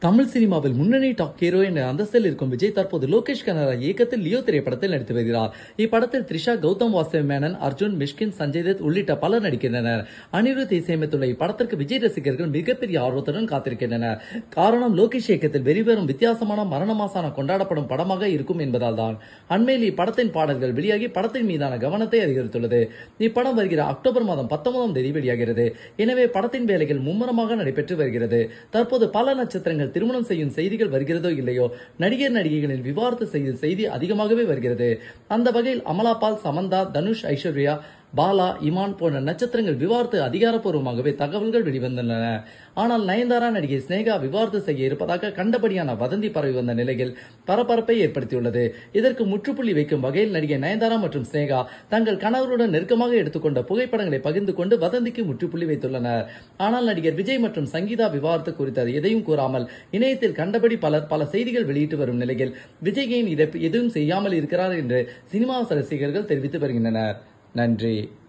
தமிழ் சினிமாவில் முன்னணி top hero என்ற அந்தஸ்தில் இருக்கும் விஜய் தற்போது லோகேஷ் கனகராஜ் இயக்கத்தில் லியோ திரைப்படத்தில் நடித்து வருகிறார். இப்படத்தில் த்ரிஷா, கௌதம் வாசுதேவ் மேனன், அர்ஜுன், மிஷ்கின், சஞ்சய் தத் உள்ளிட்ட பலர் நடிக்கின்றனர். அனிருத் இசையமைத்துள்ள இப்படத்திற்கு விஜய் ரசிகர்கள் மிகப்பெரிய ஆர்வத்துடன் காத்திருக்கின்றனர். காரணம், லோகேஷ் இயக்கத்தில் வெளிவரும் வித்தியாசமான மரண மாசான கொண்டாடப்படும் படமாக இருக்கும் என்பதால் தான். அண்மையில் இப்படத்தின் பாடல்கள் வெளியாகி படத்தின் மீதான கவனத்தை அதிகரித்துள்ளது. இப்படம் வருகிற அக்டோபர் மாதம் 19ஆம் தேதி வெளியாகிறது. எனவே படத்தின் வேலைகள் மும்முரமாக நடைபெற்று வருகிறது. தற்போது பல நட்சத்திரங்கள் திருமணம் செய்யும் செய்திகள் வருகிறதோ இல்லையோ, நடிகர் நடிகைகளின் விவாகரத்து செய்யும் செய்தி அதிகமாகவே வருகிறது. அந்த வகையில் அமலா பால், சமந்தா, தனுஷ், ஐஸ்வர்யா, பாலா, இமான் போன்ற நட்சத்திரங்கள் விவாகரத்து அதிகாரப்பூர்வமாகவே தகவல்கள் வெளிவந்துள்ளன. ஆனால் நயன்தாரா நடிகை ஸ்னேகா விவாகரத்து செய்ய இருப்பதாக கண்டபடியான வதந்தி பரவி வந்த நிலையில் பரபரப்பை ஏற்படுத்தியுள்ளது. இதற்கு முற்றுப்புள்ளி வைக்கும் வகையில் நடிகை நயன்தாரா மற்றும் ஸ்னேகா தங்கள் கணவருடன் நெருக்கமாக எடுத்துக்கொண்ட புகைப்படங்களை பகிர்ந்து கொண்டு வதந்திக்கு முற்றுப்புள்ளி வைத்துள்ளனர். ஆனால் நடிகர் விஜய் மற்றும் சங்கீதா விவாகரத்து குறித்து எதையும் கூறாமல் இணையத்தில் கண்டபடி பல செய்திகள் வெளியிட்டு வரும் நிலையில் விஜய் ஏன் இதை எதுவும் செய்யாமல் இருக்கிறார் என்று சினிமா ரசிகர்கள் தெரிவித்து வருகின்றனர். நன்றி.